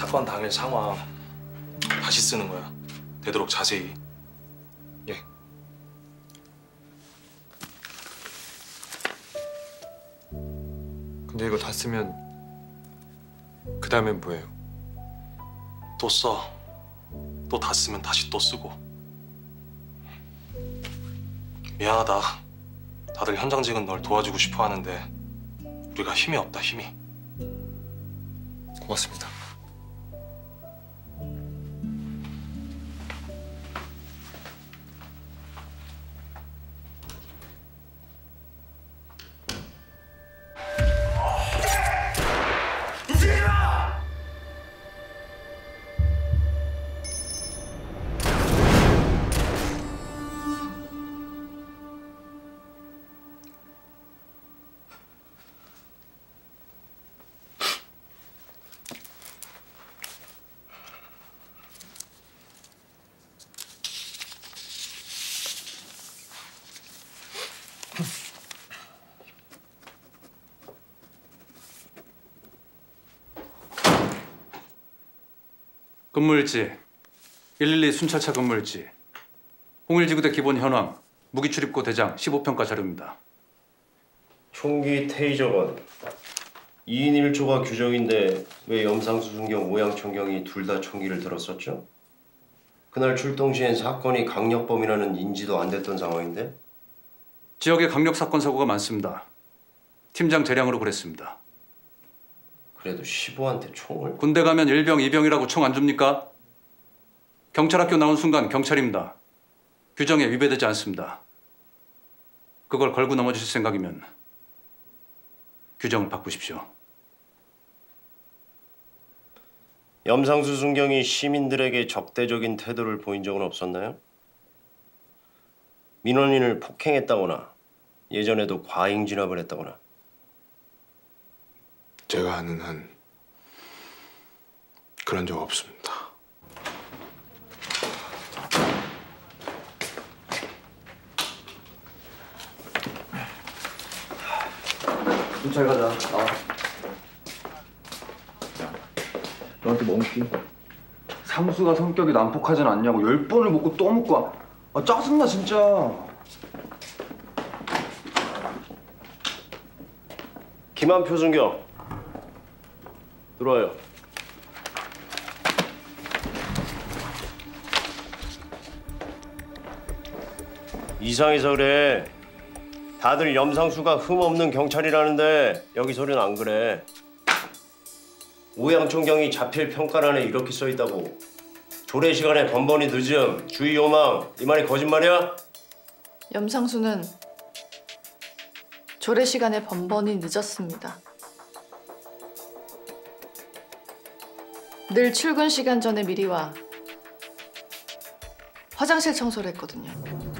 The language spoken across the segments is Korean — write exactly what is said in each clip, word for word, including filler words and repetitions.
사건 당일 상황 다시 쓰는 거야. 되도록 자세히. 예. 근데 이거 다 쓰면 그 다음엔 뭐예요? 또 써. 또 다 쓰면 다시 또 쓰고. 미안하다. 다들 현장직은 널 도와주고 싶어 하는데 우리가 힘이 없다, 힘이. 고맙습니다. 근무일지, 일일이 순찰차 근무일지, 홍일지구대 기본 현황, 무기 출입고 대장 십오 평가 자료입니다. 총기 테이저건 이 인 일 조가 규정인데 왜 염상수 순경, 오양천경이 둘 다 총기를 들었었죠? 그날 출동 시엔 사건이 강력범이라는 인지도 안 됐던 상황인데? 지역에 강력 사건 사고가 많습니다. 팀장 재량으로 그랬습니다. 그래도 십오한테 총을? 군대 가면 일병, 이병이라고 총 안 줍니까? 경찰학교 나온 순간 경찰입니다. 규정에 위배되지 않습니다. 그걸 걸고 넘어지실 생각이면 규정을 바꾸십시오. 염상수 순경이 시민들에게 적대적인 태도를 보인 적은 없었나요? 민원인을 폭행했다거나 예전에도 과잉 진압을 했다거나. 제가 아는 한 그런 적 없습니다. 경찰 가자. 나와. 너한테 멍키. 상수가 성격이 난폭하진 않냐고 열 번을 묻고 또 묻고. 아 짜증나 진짜. 김한표 순경 들어와요. 이상해서 그래. 다들 염상수가 흠없는 경찰이라는데 여기 소리는 안 그래. 오양총경이 자필 평가란에 이렇게 써있다고. 조례 시간에 번번이 늦음, 주의 요망, 이 말이 거짓말이야? 염상수는 조례 시간에 번번이 늦었습니다. 늘 출근 시간 전에 미리 와 화장실 청소를 했거든요.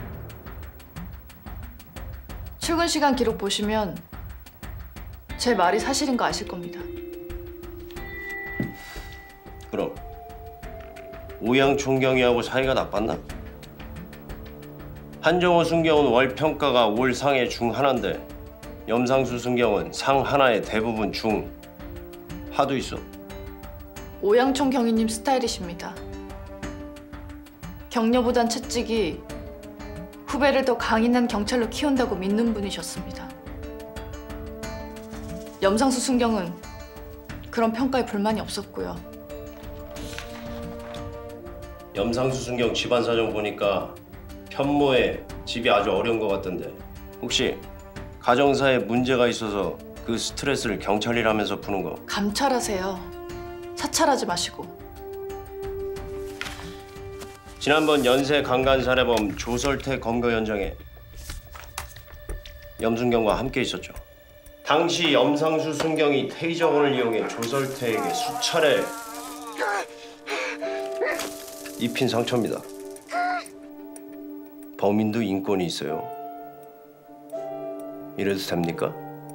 출근 시간 기록 보시면 제 말이 사실인 거 아실 겁니다. 그럼 오양총경이하고 사이가 나빴나? 한정호 순경은 월 평가가 올 상해 중 하나인데 염상수 순경은 상 하나에 대부분 중 하도 있어. 오양총 경위님 스타일이십니다. 격려보단 채찍이 후배를 더 강인한 경찰로 키운다고 믿는 분이셨습니다. 염상수 순경은 그런 평가에 불만이 없었고요. 염상수 순경 집안 사정 보니까 편모에 집이 아주 어려운 것 같던데 혹시 가정사에 문제가 있어서 그 스트레스를 경찰이라면서 푸는 거? 감찰하세요. 사찰하지 마시고. 지난번 연쇄 강간 살해범 조설태 검거 현장에 염순경과 함께 있었죠. 당시 염상수 순경이 테이저건을 이용해 조설태에게 수차례 입힌 상처입니다. 범인도 인권이 있어요. 이래도 됩니까?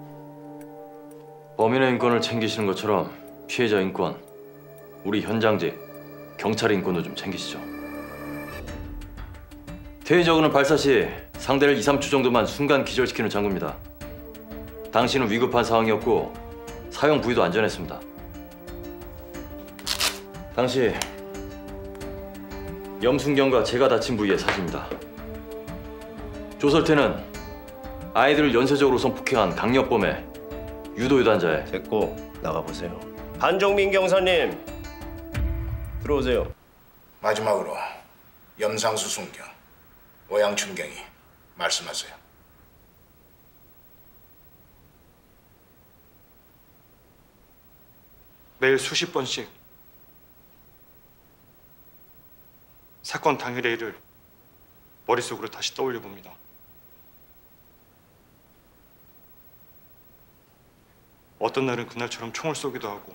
범인의 인권을 챙기시는 것처럼 피해자 인권, 우리 현장직, 경찰의 인권도 좀 챙기시죠. 테이저건은 발사 시 상대를 이, 삼 초 정도만 순간 기절시키는 장구입니다. 당시는 위급한 상황이었고 사용 부위도 안전했습니다. 당시 염순경과 제가 다친 부위의 사진입니다. 조설태는 아이들을 연쇄적으로 폭행한 강력범의 유도 유단자의 됐고 나가보세요. 한종민 경사님 들어오세요. 마지막으로 염상수 순경, 오양춘경이 말씀하세요. 매일 수십 번씩 사건 당일의 일을 머릿속으로 다시 떠올려 봅니다. 어떤 날은 그날처럼 총을 쏘기도 하고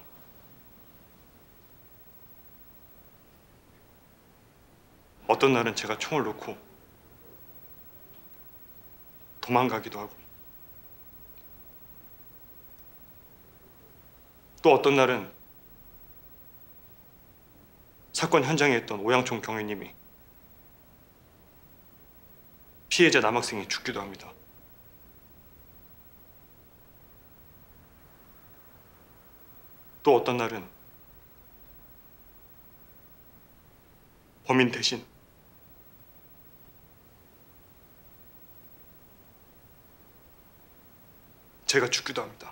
어떤 날은 제가 총을 놓고 도망가기도 하고 또 어떤 날은 사건 현장에 있던 오양총 경위님이 피해자 남학생이 죽기도 합니다. 또 어떤 날은 범인 대신 제가 죽기도 합니다.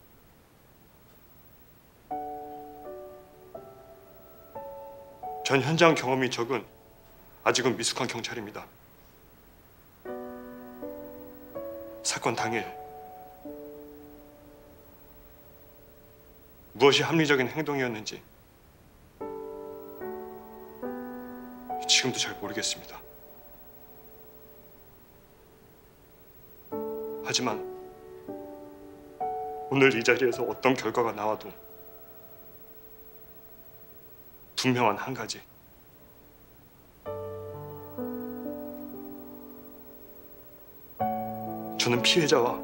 전 현장 경험이 적은 아직은 미숙한 경찰입니다. 사건 당일 무엇이 합리적인 행동이었는지 지금도 잘 모르겠습니다. 하지만 오늘 이 자리에서 어떤 결과가 나와도 분명한 한 가지. 저는 피해자와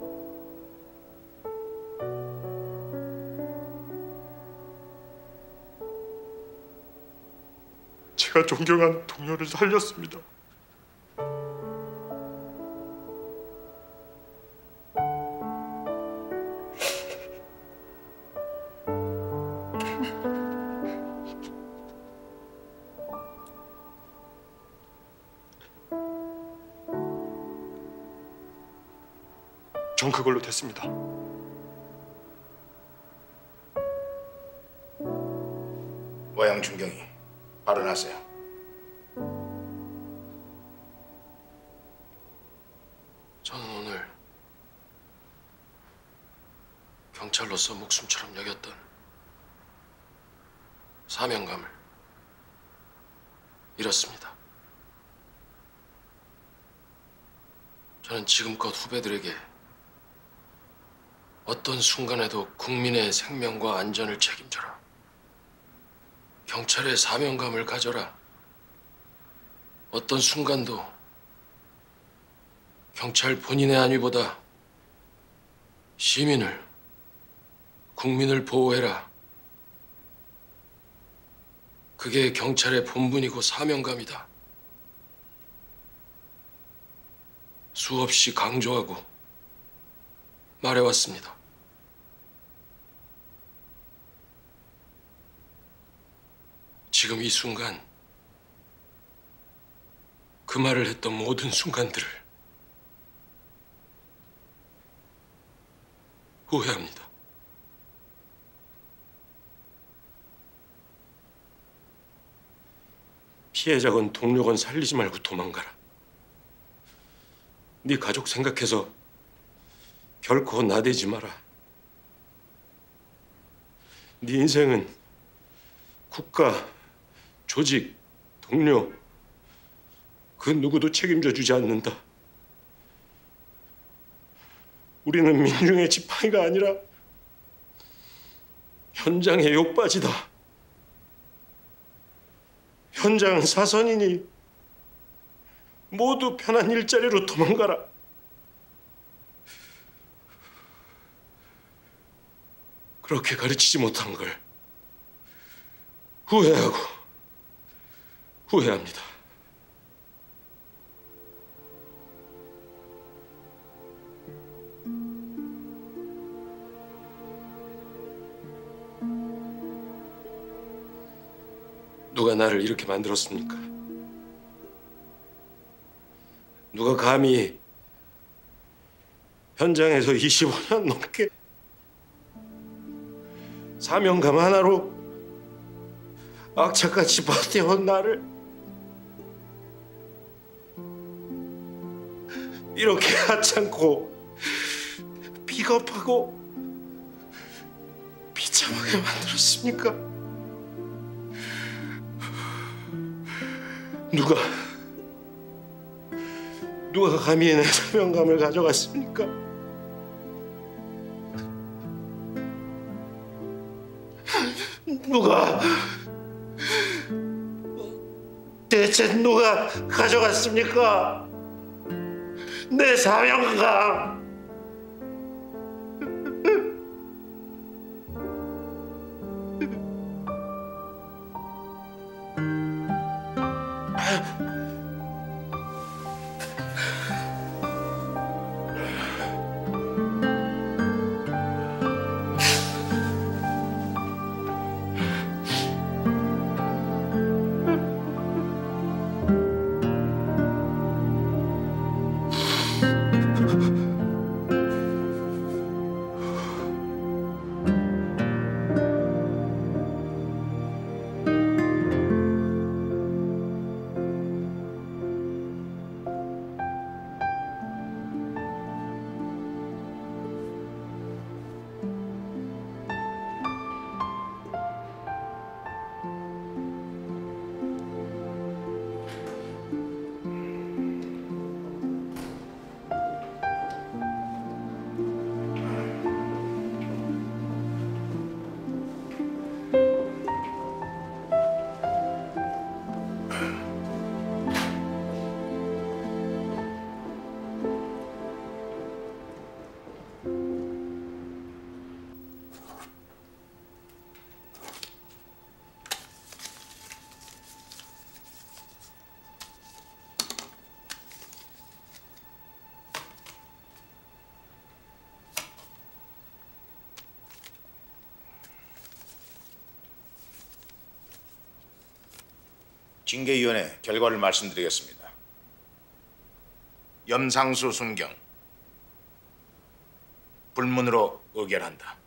제가 존경한 동료를 살렸습니다. 전 그걸로 됐습니다. 오양춘경이 발언하세요. 저는 오늘 경찰로서 목숨처럼 여겼던 사명감을 잃었습니다. 저는 지금껏 후배들에게 어떤 순간에도 국민의 생명과 안전을 책임져라, 경찰의 사명감을 가져라, 어떤 순간도 경찰 본인의 안위보다 시민을, 국민을 보호해라. 그게 경찰의 본분이고 사명감이다. 수없이 강조하고 말해왔습니다. 지금 이 순간, 그 말을 했던 모든 순간들을 후회합니다. 피해자건 동료건 살리지 말고 도망가라. 네 가족 생각해서 결코 나대지 마라. 네 인생은 국가, 조직, 동료 그 누구도 책임져 주지 않는다. 우리는 민중의 지팡이가 아니라 현장의 욕바지다. 현장은 사선이니 모두 편한 일자리로 도망가라. 그렇게 가르치지 못한 걸 후회하고 후회합니다. 누가 나를 이렇게 만들었습니까? 누가 감히 현장에서 이십오 년 넘게 사명감 하나로 악착같이 버텨온 나를 이렇게 하찮고 비겁하고 비참하게 만들었습니까? 누가 누가 감히 내 사명감을 가져갔습니까? 누가 대체 누가 가져갔습니까? 내 사명감. 징계위원회 결과를 말씀드리겠습니다. 염상수 순경 불문으로 의결한다.